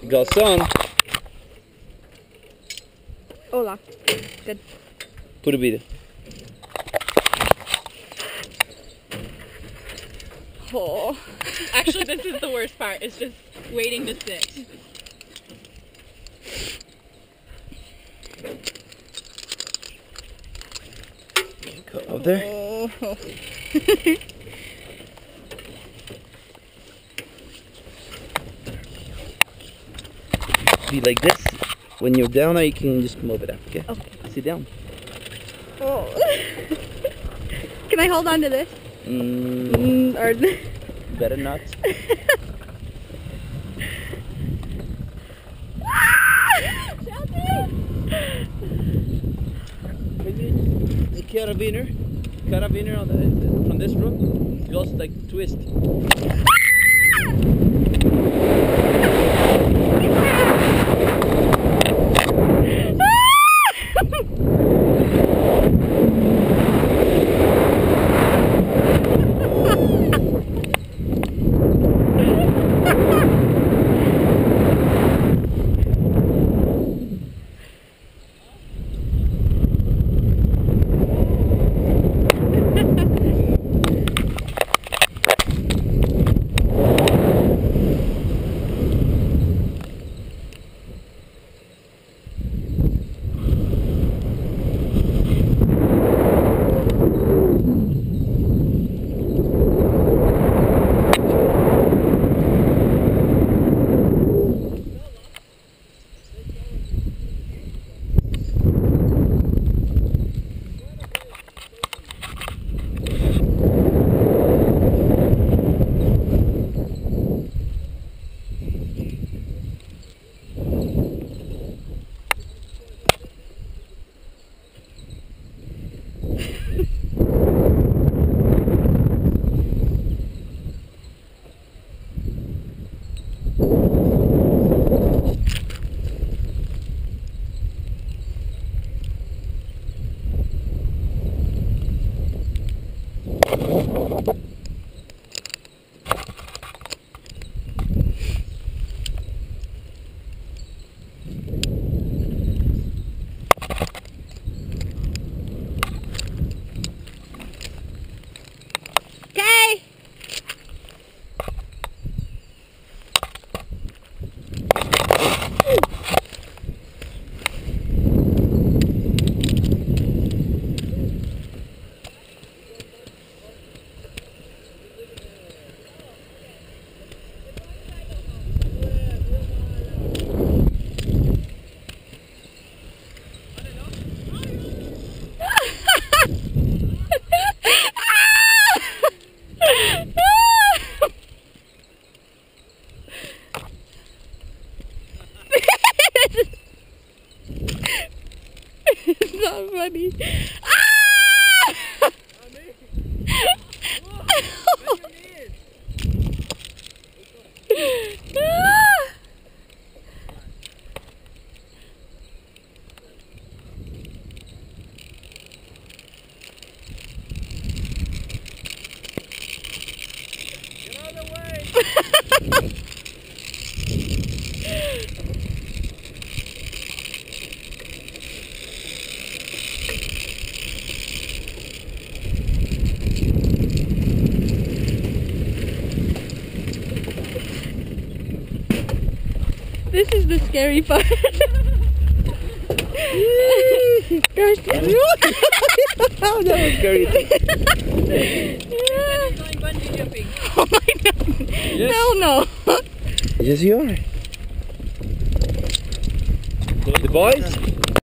Garçon, Hola. Good. pura vida. Oh. Actually, this is the worst part. It's just waiting to sit. Go up there. Oh. Be like this. When you're down there, you can just come over there. Okay? Okay. Sit down. Oh. Can I hold on to this? Or Better not. The carabiner on from this rope goes like twist. Okay. It's not funny. This is the scary part. Gosh, Oh, that was scary. Going bungee jumping. oh my god. Yes. Hell no. Yes, you are. The boys?